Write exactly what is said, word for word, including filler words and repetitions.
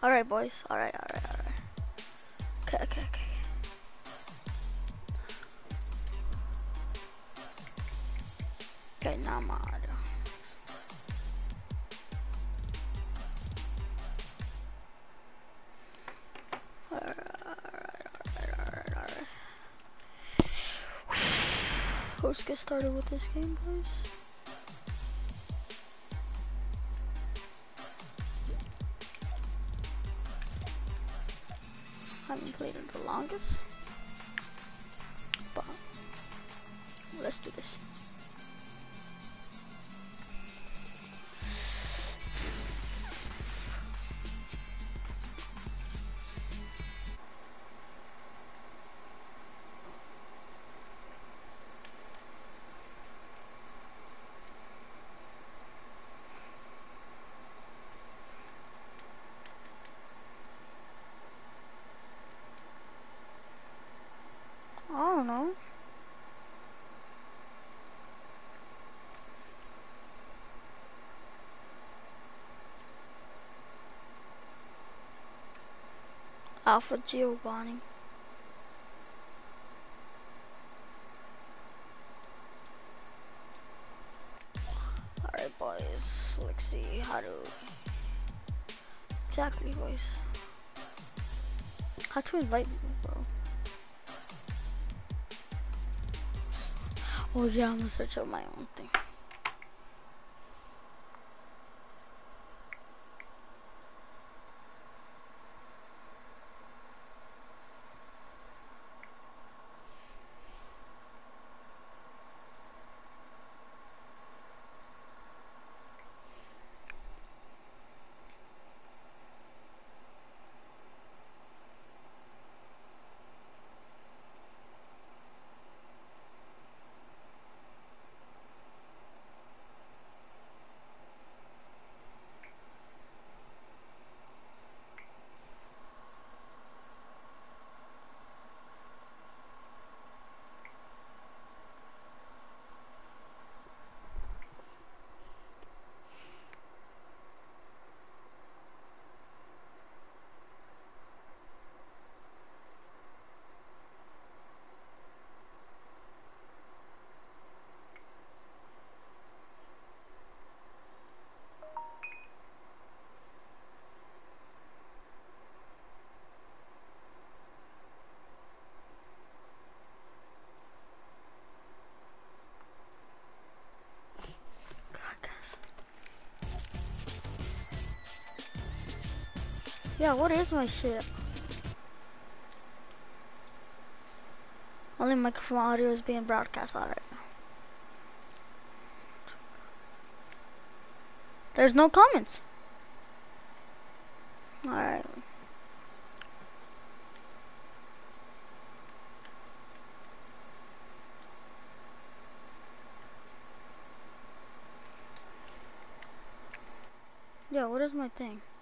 Alright, boys. Alright, alright, alright. Okay, okay, okay. Okay, now I'm on. Alright, alright, alright, alright, alright. Let's get started with this game, boys. I haven't played it the longest, but let's do this. I don't know. Alpha Giovanni. Alright, boys. Let's see how to exactly, boys. How to invite people, bro? Oh yeah, I'm gonna search up my own thing. Yeah, what is my shit? Only microphone audio is being broadcast, alright. There's no comments. Alright. Yeah, what is my thing?